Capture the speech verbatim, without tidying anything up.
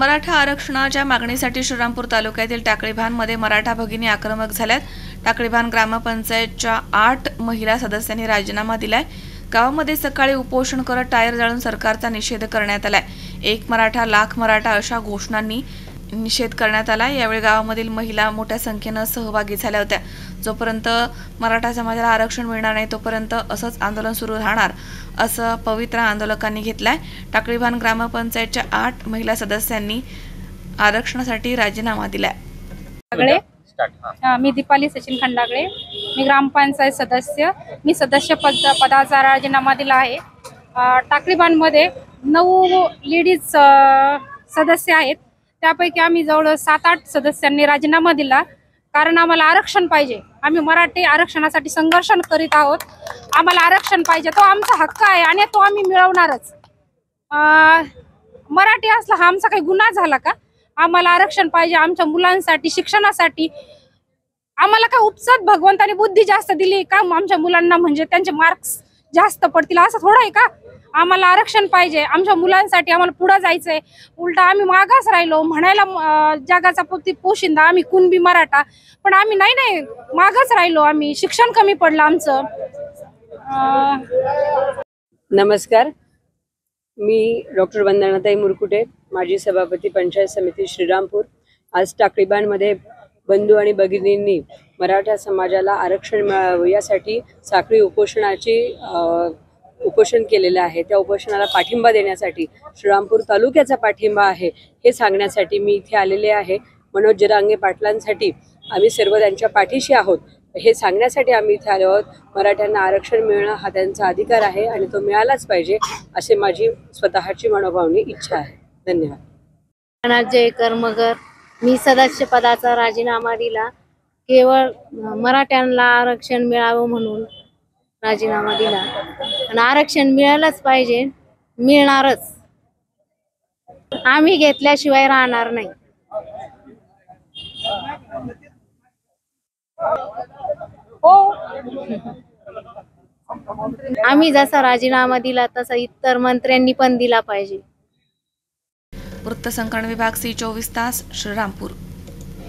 मराठा आरक्षणाच्या मागणीसाठी श्रीरामपूर तालुक्यातील टाकळीभानमध्ये मराठा भगिनी आक्रमक झाल्यात। टाकळीभान ग्रामपंचायतच्या आठ महिला सदस्यांनी राजीनामा दिलाय। गावामध्ये सकाळी उपोषण करत टायर जाळून सरकारचा निषेध करण्यात आलाय। एक मराठा लाख मराठा अशा घोषणांनी निषेध करण्यात आला। यावेळी गावामधील महिला मोठ्या संख्येने सहभागी झाल्या होत्या। जोपर्यंत मराठा समाजाला आरक्षण मिळणार नाही तोपर्यंत असंच आंदोलन सुरू राहणार असं पवित्र आंदोलकांनी घेतलाय। टाकळीभान ग्रामपंचायतच्या आठ महिला सदस्यांनी आरक्षणासाठी राजीनामा दिलाय। मी दीपाली सचिन खंडागळे, मी ग्रामपंचायत सदस्य, मी सदस्य पद पदाचा राजीनामा दिला आहे। टाकळीभानमध्ये नऊ लेडीज सदस्य आहेत, त्यापैकी आम्ही जवळ सात आठ सदस्यांनी राजीनामा दिला, कारण आम्हाला आरक्षण पाहिजे। आम्ही मराठी आरक्षणासाठी संघर्ष करीत आहोत। आम्हाला आरक्षण पाहिजे, तो आमचा हक्क आहे आणि तो आम्ही मिळवणारच। मराठी असला हा आमचा काही गुन्हा झाला का? आम्हाला आरक्षण पाहिजे आमच्या मुलांसाठी, शिक्षणासाठी। आम्हाला काय उपसात भगवंताने बुद्धी जास्त दिली का आमच्या मुलांना, म्हणजे त्यांचे मार्क्स जास्त पडतील असं थोडं आहे का? आम्हाला आरक्षण पाहिजे आमच्या मुलांसाठी, आम्हाला पुढे जायचंय। उलटा आम्ही मागास राहिलो, म्हणायला जगाचा पोती पोशिंदा आम्ही कुणबी मराठा, पण आम्ही नाही नाही मागास राहिलो, आम्ही शिक्षण कमी पडलं आमचं। नमस्कार, मी डॉक्टर वंदनाताई मुरकुटे, माजी सभापती पंचायत समिती श्रीरामपूर। आज टाकळीभानमध्ये बंधू आणि भगिनींनी मराठा समाजाला आरक्षण मिळावं यासाठी साखळी उपोषणाची उपोषण केलेलं आहे। त्या उपोषणाला पाठिंबा देण्यासाठी, श्रीरामपूर तालुक्याचा पाठिंबा आहे हे सांगण्यासाठी मी इथे आलेले आहे। मनोज जरांगे पाटलांसाठी आम्ही सर्व त्यांच्या पाठीशी आहोत हे सांगण्यासाठी आम्ही इथे आलो आहोत। मराठ्यांना आरक्षण मिळणं हा त्यांचा अधिकार आहे आणि तो मिळालाच पाहिजे असे माझी स्वतःची मनोभावनी इच्छा आहे। धन्यवाद। जय कर्मगर, मी सदस्य पदाचा राजीनामा दिला। केवळ मराठ्यांना आरक्षण मिळावं म्हणून राजीनामा दिला आणि आरक्षण मिळालंच पाहिजे, मिळणारच। आम्ही घेतल्याशिवाय राहणार नाही। हो, आम्ही जसा राजीनामा दिला तसा इतर मंत्र्यांनी पण दिला पाहिजे। वृत्तसंकलन विभाग सी चोवीस तास श्रीरामपूर।